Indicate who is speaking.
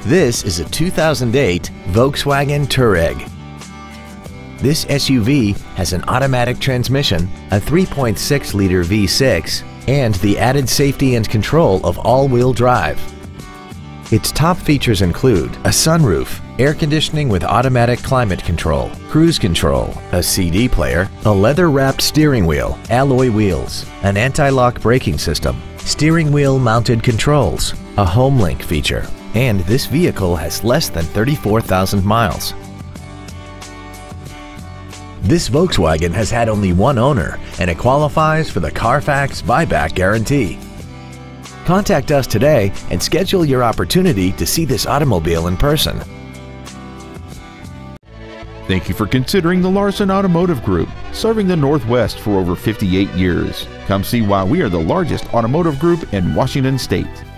Speaker 1: This is a 2008 Volkswagen Touareg. This SUV has an automatic transmission, a 3.6-liter V6, and the added safety and control of all-wheel drive. Its top features include a sunroof, air conditioning with automatic climate control, cruise control, a CD player, a leather-wrapped steering wheel, alloy wheels, an anti-lock braking system, steering wheel mounted controls, a HomeLink feature, and this vehicle has less than 34,000 miles. This Volkswagen has had only one owner and it qualifies for the Carfax buyback guarantee. Contact us today and schedule your opportunity to see this automobile in person.
Speaker 2: Thank you for considering the Larson Automotive Group, serving the Northwest for over 58 years. Come see why we are the largest automotive group in Washington State.